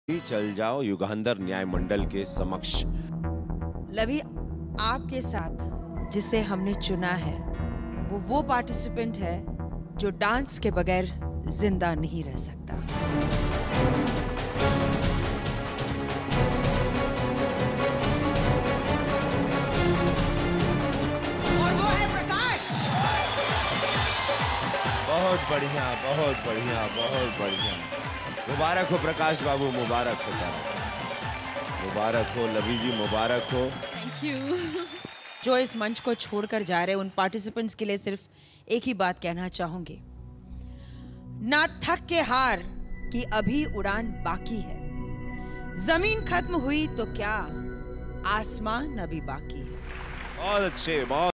चल जाओ युगांधर न्याय मंडल के समक्ष। लवी, आपके साथ जिसे हमने चुना है वो पार्टिसिपेंट है जो डांस के बगैर जिंदा नहीं रह सकता। और वो है प्रकाश। बहुत बढ़िया, बहुत बढ़िया, बहुत बढ़िया। मुबारक हो प्रकाश बाबू, मुबारक हो, मुबारक हो लवी जी, मुबारक हो। Thank you. जो इस मंच को छोड़कर जा रहे उन पार्टिसिपेंट्स के लिए सिर्फ एक ही बात कहना चाहूंगी, ना थक के हार कि अभी उड़ान बाकी है। जमीन खत्म हुई तो क्या, आसमान अभी बाकी है। बहुत अच्छे, बहुत